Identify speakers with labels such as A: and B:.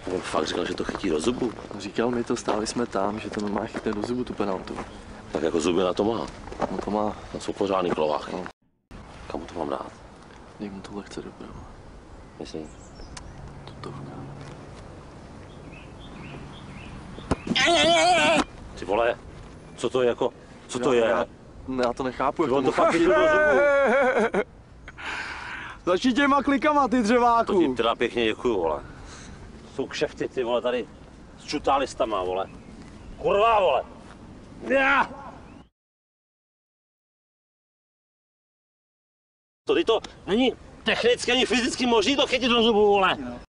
A: On fakt říkal, že to chytí do zubu.
B: Říkal mi to, stáli jsme tam, že to normálně chytne do zubu tu penaltu.
A: Tak jako zuby na to má.
B: No to má.
A: To jsou pořádný klováchy. No. Kam to mám dát?
B: Dej mu to lehce doprava.
A: Myslím.
B: Tutovka.
A: Ty vole, co to je jako, co to je?
B: Já to nechápu.
A: On to fakt chytil do zubu.
B: Začni těma klikama, ty
A: To
B: dřeváku.
A: ti teda pěkně děkuju, vole. Jsou kšefty, ty vole, tady s čutálistama, vole. Kurva, vole. To není technicky ani fyzicky možný to chytit do zubu, vole.